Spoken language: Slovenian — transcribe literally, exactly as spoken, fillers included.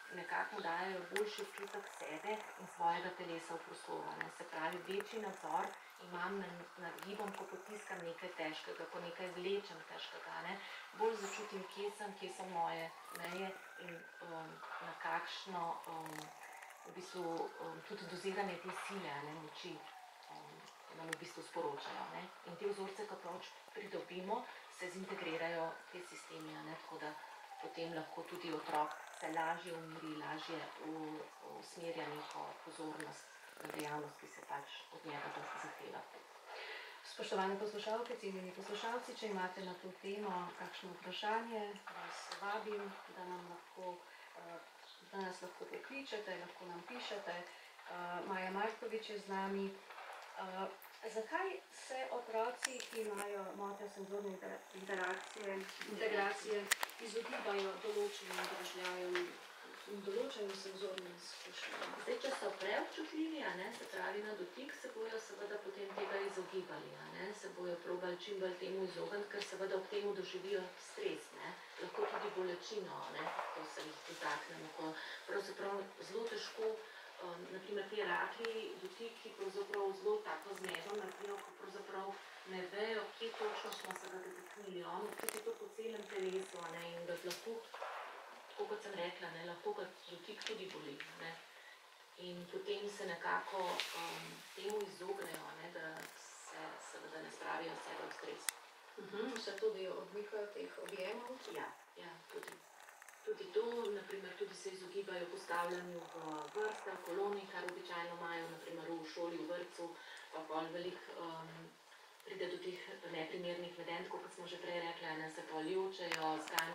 nekako dajejo boljši občutek sebe in svojega telesa v prostoru. Ne. Se pravi, večji nadzor imam nad gibom, ko potiskam nekaj težkega, ko nekaj vlečem težkega. Ne. Bolj začutim, kje sem, kje so moje meje in um, na kakšno um, v bistvu um, tudi doziranje te sile, ne, moči um, nam v bistvu sporočajo. Ne. In te vzorce, ko pač pridobimo, se zintegrirajo te sistemi, ne, tako da potem lahko tudi otrok se lažje umiri, lažje usmerja neko pozornost na dejavnost, ki se pač od njega zahteva. Spoštovane poslušalke, cenjeni poslušalci, če imate na to temo kakšno vprašanje, vas vabim, da nam lahko, da nas lahko pokličete, lahko nam pišete. Maja Markovič je z nami. Zakaj se otroci, ki imajo motnjo senzorne interakcije, integracije, izogibajo določenim dražljajem in določenim senzornim izkušnjam? Zdaj, če so preobčutljivi, a ne, se pravi na dotik, se bojo seveda potem tega izogibali, a ne, se bojo probali čim bolj temu izogniti, ker seveda ob temu doživijo stres, ne, lahko tudi bolečino, ne, ko se jih dotaknemo, ko pravzaprav zelo težko, um, na primer ti rahli dotiki pravzaprav zelo tako zmedo naredijo, ko pravzaprav ne vejo, kje točno smo se ga dotaknili, on občuti to po celem telesu, a ne, in da lahko, tako kot sem rekla, ne, lahko ga dotik tudi boli, ne. In potem se nekako um, temu izognejo, ne, da se seveda ne spravijo sebe v stres. Uh-huh. Se tudi odmikajo teh objemov? Ja, ja, tudi. Tudi to, naprimer, tudi se izogibajo postavljanju v vrste, v koloni, kar običajno imajo, naprimer v šoli, v vrtcu, pa pol veliko um, pride do teh neprimernih vedenj, kot smo že prej rekli, ne, se pol jočejo, zganjajo.